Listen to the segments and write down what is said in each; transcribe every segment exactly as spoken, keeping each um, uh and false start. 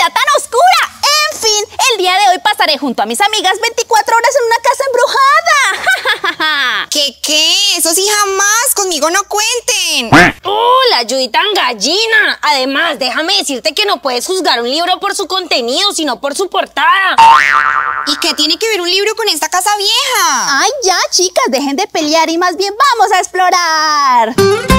vida tan oscura! En fin, el día de hoy pasaré junto a mis amigas veinticuatro horas en una casa embrujada. ¿Qué qué? Eso sí jamás, conmigo no cuenten. ¡Oh, la Judy tan gallina! Además, déjame decirte que no puedes juzgar un libro por su contenido, sino por su portada. ¿Y qué tiene que ver un libro con esta casa vieja? Ay, ya, chicas, dejen de pelear y más bien vamos a explorar.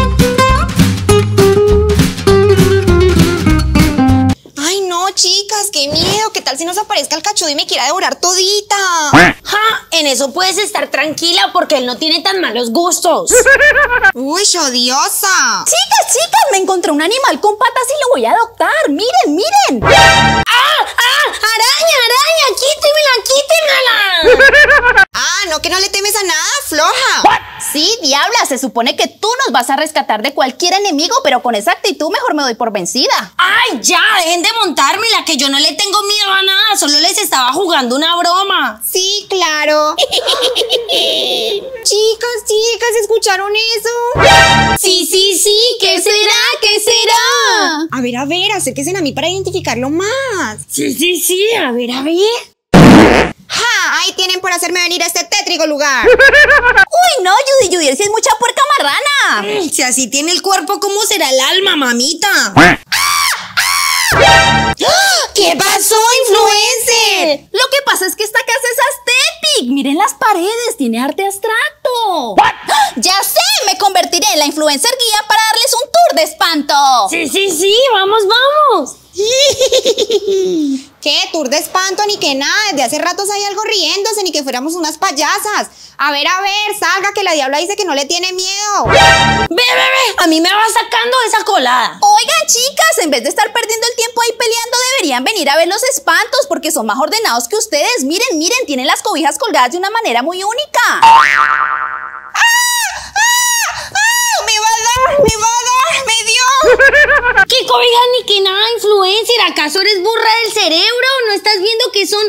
Ay, no, chicas, qué miedo. ¿Qué tal si nos aparezca el cachudo y me quiera devorar todita? ¡Ja! En eso puedes estar tranquila porque él no tiene tan malos gustos. Uy, odiosa. Chicas, chicas, me encontré un animal con patas y lo voy a adoptar. Miren, miren. ¡Ah! ¡Ah! ¡Araña, araña! ¡Quítemela, quítemela! Ah, no, que no le temes a nada, floja. Sí, diabla, se supone que tú nos vas a rescatar de cualquier enemigo, pero con esa actitud mejor me doy por vencida. ¡Ay, ya! Dejen de montármela, que yo no le tengo miedo a nada, solo les estaba jugando una broma. Sí, claro. Chicas, chicas, ¿escucharon eso? Sí, sí, sí, ¿qué será? ¿Qué será? A ver, a ver, acérquense a mí para identificarlo más. Sí, sí, sí, a ver, a ver. ¡Ja! Ahí tienen por hacerme venir a este tétrico lugar. Uy, no, Judy, Judy, si es mucha puerca marrana. Si así tiene el cuerpo, ¿cómo será el alma, mamita? ¿Qué pasó, influencer? Lo que pasa es que esta casa es aesthetic. Miren las paredes, tiene arte abstracto. Ya sé, me convertiré en la influencer guía para darles un tour de espanto. Sí, sí, sí, vamos, vamos. ¿Qué? Tour de espanto ni que nada. Desde hace ratos hay algo riéndose, ni que fuéramos unas payasas. A ver, a ver, salga que la diabla dice que no le tiene miedo. Ve, ve, ve, a mí me va sacando esa colada. Oigan, chicas, en vez de estar perdiendo el tiempo ahí peleando, deberían venir a ver los espantos porque son más ordenados que ustedes. Miren, miren, tienen las cobijas colgadas de una manera muy única. ¡Ah! ¡Ah! ¡Me va a dar! ¡Me va a dar! ¡Me dio! ¿Qué cobijas ni que nada, influencer? ¿Acaso eres burra del cerebro? ¿No estás viendo que son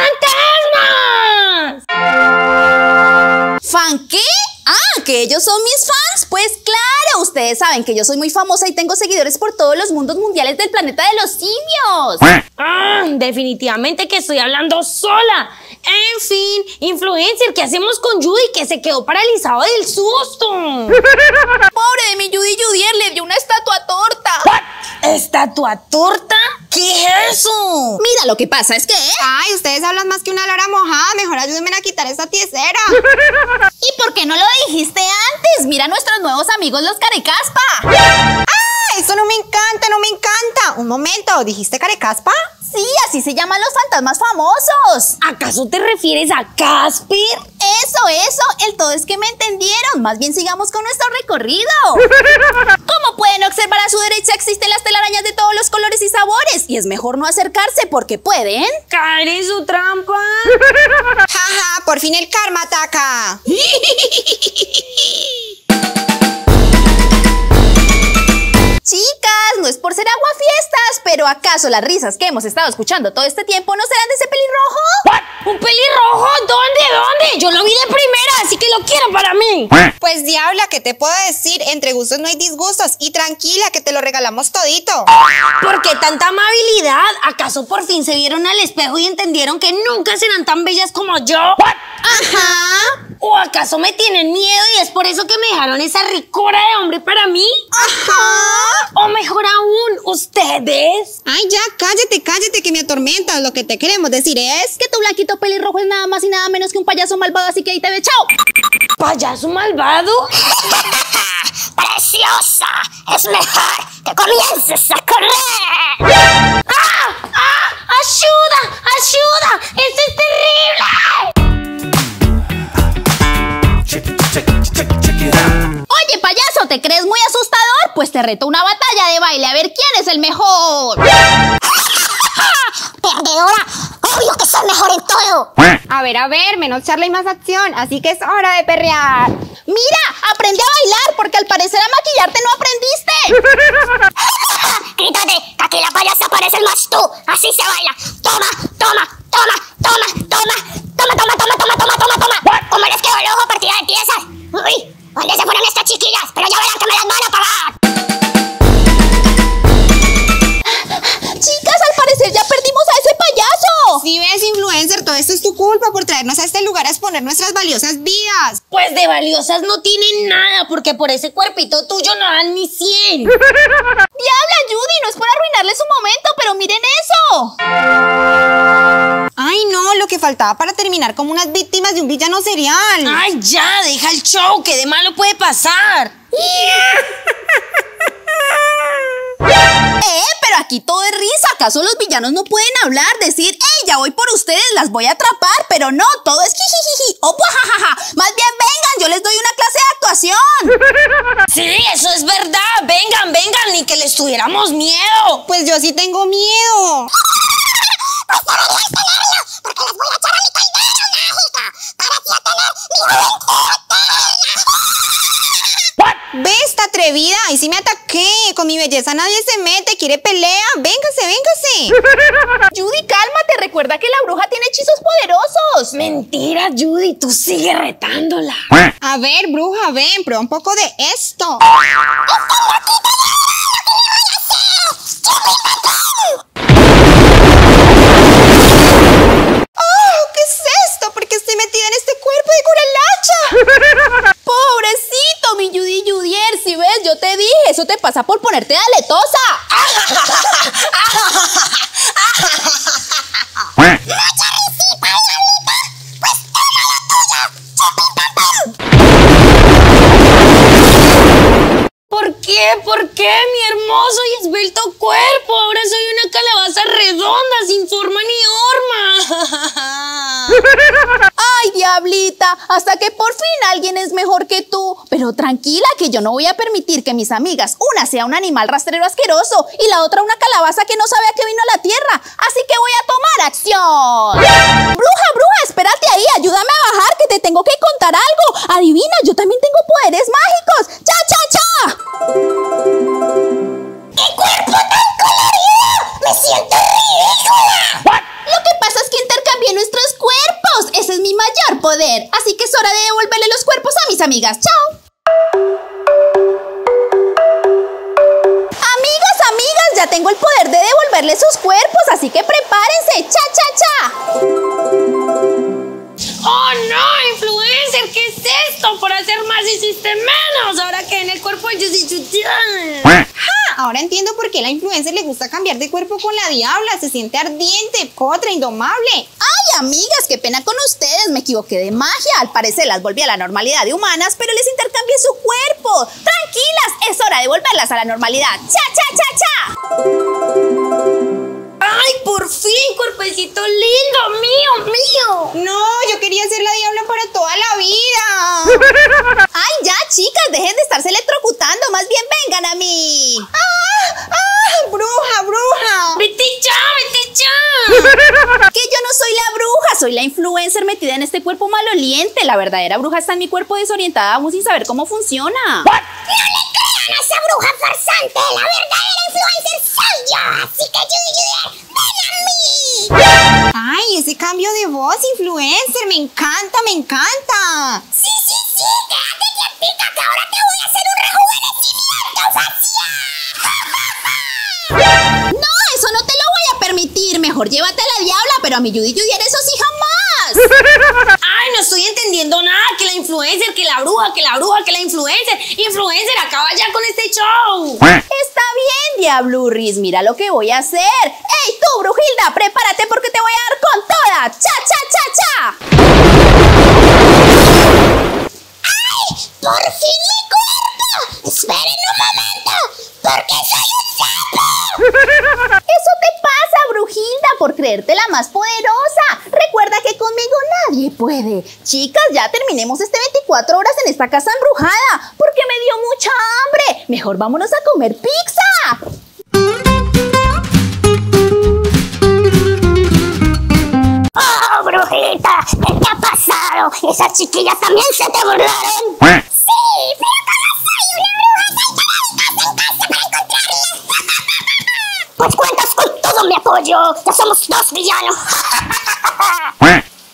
fantasmas? ¿Fan qué? Ah, ¿que ellos son mis fans? Pues claro, ustedes saben que yo soy muy famosa y tengo seguidores por todos los mundos mundiales del planeta de los simios. Ah, definitivamente que estoy hablando sola. En fin, influencer, ¿qué hacemos con Judy que se quedó paralizado del susto? Pobre de mi Judy Judier, le dio una estatua torta. ¿Estatua torta? ¿Qué es eso? Mira, lo que pasa es que... Ay, ustedes hablan más que una lora mojada. Mejor ayúdenme a quitar esta tiesera. ¿Y por qué no lo dijiste antes? Mira a nuestros nuevos amigos los Carecaspa. ¡Ah! Eso no me encanta, no me encanta. Un momento, ¿dijiste Carecaspa? Sí, así se llaman los fantasmas famosos. ¿Acaso te refieres a Casper? Eso, eso, el todo es que me entendieron. Más bien sigamos con nuestro recorrido. Como pueden observar, a su derecha existen las telarañas de todos los colores y sabores. Y es mejor no acercarse porque pueden caer en su trampa. Jaja, por fin el karma ataca. Chicas, no es por ser aguafiestas, pero ¿acaso las risas que hemos estado escuchando todo este tiempo no serán de ese pelirrojo? ¿Un pelirrojo? ¿Dónde? ¿Dónde? Yo lo vi de primera, así que lo quiero para mí. Pues diabla, ¿qué te puedo decir? Entre gustos no hay disgustos. Y tranquila, que te lo regalamos todito. ¿Por qué tanta amabilidad? ¿Acaso por fin se vieron al espejo y entendieron que nunca serán tan bellas como yo? Ajá. ¿O acaso me tienen miedo y es por eso que me dejaron esa ricura de hombre para mí? Ajá. O mejor aún, ¿ustedes? Ay, ya, cállate, cállate, que me atormentas. Lo que te queremos decir es... Que tu blanquito pelirrojo es nada más y nada menos que un payaso malvado, así que ahí te ve, chao. ¿Payaso malvado? ¡Preciosa! ¡Es mejor que comiences a correr! ¡Ah! ¡Ah! ¡Ayuda! ¡Ayuda! ¡Esto es terrible! Oye, payaso, ¿te crees muy asustador? Pues te reto una batalla de baile a ver quién es el mejor. ¡Perdedora! ¡Obvio que soy mejor en todo! A ver, a ver, menos charla y más acción. Así que es hora de perrear. Mira, aprende a bailar porque al parecer a maquillarte no aprendiste. ¡Quítate! ¡Que aquí la payasa pareces más tú! ¡Así se baila! ¡Toma! ¡Toma! ¡Toma! ¡Toma! ¡Toma! ¡Toma! ¡Toma! ¡Toma! ¡Toma! ¡Toma! ¡Toma! ¡Toma! ¿Cómo les quedó el ojo partida de piezas? ¡Uy! ¿Dónde se fueron estas chiquillas? Pero ya verán que me las van a pagar. Chicas, al parecer ya traernos a este lugar a exponer nuestras valiosas vidas. Pues de valiosas no tienen nada, porque por ese cuerpito tuyo no dan ni cien. Diabla, Judy, no es por arruinarle su momento, pero miren eso. Ay, no, lo que faltaba para terminar como unas víctimas de un villano serial. Ay, ya, deja el show, que de malo puede pasar. Eh, pero aquí todo es risa. ¿Acaso los villanos no pueden hablar? Decir, hey, ya voy por ustedes, las voy a atrapar. Pero no, todo es jijijiji o puajajaja. Más bien vengan, yo les doy una clase de actuación. Sí, eso es verdad. Vengan, vengan, ni que les tuviéramos miedo. Pues yo sí tengo miedo. Pues deberías tenerlo, porque les voy a echar a mi caldero mágica para así tener mi juventud eterna. Ve esta atrevida, y si me ataqué. Con mi belleza nadie se mete, quiere pelea. Véngase, véngase. Judy, cálmate, recuerda que la bruja tiene hechizos poderosos. Mentira, Judy, tú sigue retándola. A ver, bruja, ven, prueba un poco de esto. ¡Oh! ¿Qué es esto? ¿Por qué estoy metida en este cuerpo de Curalacha? Pobrecito, mi Judy Judier, si ves, yo te dije, eso te pasa por ponerte aletosa. Mucha risita, diablita. Pues toma la tuya, chupipapá. ¿Por qué? ¿Por qué? Mi hermoso y esbelto cuerpo. Ahora soy una calabaza redonda, sin forma ni horma. Ay, diablita, hasta que por fin alguien es mejor que tú. Pero tranquila, que yo no voy a permitir que mis amigas, una sea un animal rastrero asqueroso y la otra una calabaza que no sabe a qué vino a la tierra. Así que voy a tomar acción. Bruja, bruja, espérate ahí, ayúdame a bajar, que te tengo que contar algo. Adivina, yo también tengo poderes mágicos. ¡Cha, cha, cha! ¡Qué cuerpo tan colorido! ¡Me siento ridícula! Lo que pasa es que intercambié nuestros cuerpos. Ese es mi mayor poder. Así que es hora de devolverle los cuerpos a mis amigas. ¡Chao! Amigas, amigas, ya tengo el poder de devolverle sus cuerpos. Así que prepárense. ¡Cha, cha, cha! ¡Oh, no, influencer! ¿Qué es esto? Por hacer más hiciste menos. Ahora que en el cuerpo de Judy Judier. ¡Ja! Ahora entiendo por qué a la influencer le gusta cambiar de cuerpo con la diabla. Se siente ardiente, potra, indomable. Ay, amigas, qué pena con ustedes. Me equivoqué de magia. Al parecer las volví a la normalidad de humanas, pero les intercambié su cuerpo. Tranquilas, es hora de volverlas a la normalidad. ¡Cha, cha, cha, cha! ¡Ay, por fin, cuerpecito lindo! ¡Mío, mío! No, yo quería ser la diabla para toda la vida. Ay, ya, chicas, dejen de estarse electrocutando. Más bien vengan a mí. ¡Ah! ¡Ah! ¡Bruja, bruja! ¡Vete ya, vete ya! Que yo no soy la bruja, soy la influencer metida en este cuerpo maloliente. La verdadera bruja está en mi cuerpo desorientada aún sin saber cómo funciona. ¡No le crean a esa bruja farsante! ¡La verdadera influencer soy yo! Así que Judy Judier, ven a mí. Ay, ese cambio de voz, influencer, me encanta, me encanta. Sí, sí, sí, quédate quietita que ahora te voy a hacer un rejuvenecimiento facial. No, eso no te lo voy a permitir. Mejor llévate a la diabla, pero a mi Judy Judier eso sí jamás. ¡Ay, no estoy entendiendo nada! Que la influencer, que la bruja, que la bruja, que la influencer. Influencer, acaba ya con este show. Está bien, diablurris, mira lo que voy a hacer. ¡Ey, tú, Brujilda! Prepárate porque te voy a dar con toda. ¡Cha, cha, cha, cha! ¡Ay! ¡Por fin mi cuerpo! ¡Esperen un momento! ¡Porque soy un sapo! Eso te pasa, Brujilda, por creerte la más poderosa. Recuerda que conmigo nadie puede. Chicas, ya terminemos este veinticuatro horas en esta casa embrujada, porque me dio mucha hambre. Mejor vámonos a comer pizza. ¡Oh, brujita! ¿Qué te ha pasado? ¿Esas chiquillas también se te burlaron? ¡Sí! ¡Pero cómo soy una bruja! ¡Salta de mi casa en casa para encontrarla! Pues cuentas con todo mi apoyo. Ya somos dos villanos.